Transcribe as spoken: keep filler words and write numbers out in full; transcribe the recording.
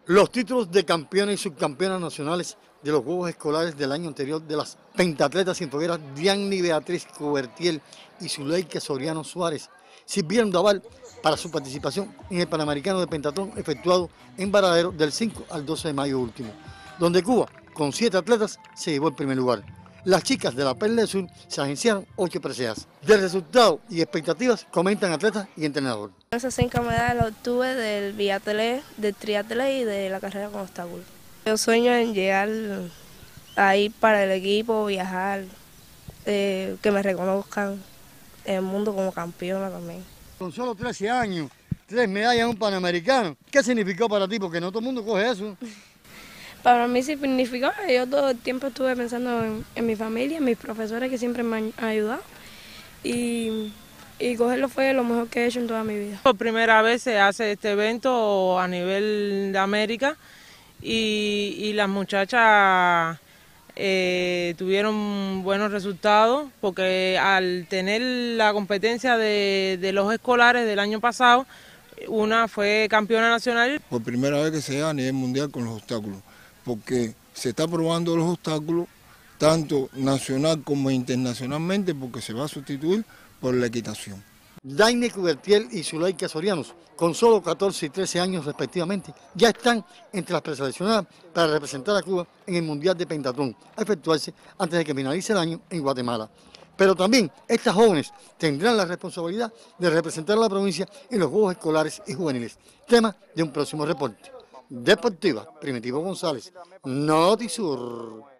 Los títulos de campeones y subcampeonas nacionales de los Juegos Escolares del año anterior de las pentatletas sin fogueras Dianny Beatriz Cobertiel y Zuleika Soriano Suárez sirvieron de aval para su participación en el Panamericano de Pentatón efectuado en Varadero del cinco al doce de mayo último, donde Cuba, con siete atletas, se llevó el primer lugar. Las chicas de la Perla del Sur se agenciaron ocho preseas. Del resultado y expectativas comentan atletas y entrenador. Esas cinco medallas las obtuve del biatlón, del triatlón y de la carrera con obstáculos. Yo sueño en llegar a ir para el equipo, viajar, eh, que me reconozcan en el mundo como campeona también. Con solo trece años, tres medallas en un Panamericano, ¿qué significó para ti? Porque no todo el mundo coge eso. Para mí significó que yo todo el tiempo estuve pensando en, en mi familia, en mis profesores que siempre me han ayudado y, y cogerlo fue lo mejor que he hecho en toda mi vida. Por primera vez se hace este evento a nivel de América y, y las muchachas eh, tuvieron buenos resultados porque al tener la competencia de, de los escolares del año pasado, una fue campeona nacional. Por primera vez que se da a nivel mundial con los obstáculos, porque se está probando los obstáculos tanto nacional como internacionalmente, porque se va a sustituir por la equitación. Dianny Cobertiel y Zuleika Soriano, con solo catorce y trece años respectivamente, ya están entre las preseleccionadas para representar a Cuba en el Mundial de Pentatón, a efectuarse antes de que finalice el año en Guatemala. Pero también estas jóvenes tendrán la responsabilidad de representar a la provincia en los Juegos Escolares y Juveniles, tema de un próximo reporte. Deportiva, Primitivo González, Notisur.